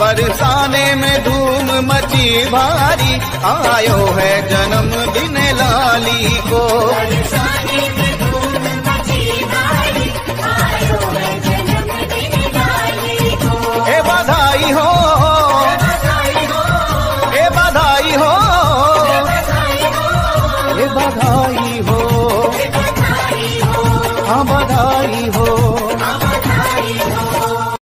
बरसाने में धूम मची भारी, आयो है जन्मदिन लाली को। बरसाने में धूम मची भारी, आयो है जन्मदिन लाली को। ए बधाई हो, ए बधाई हो, ए बधाई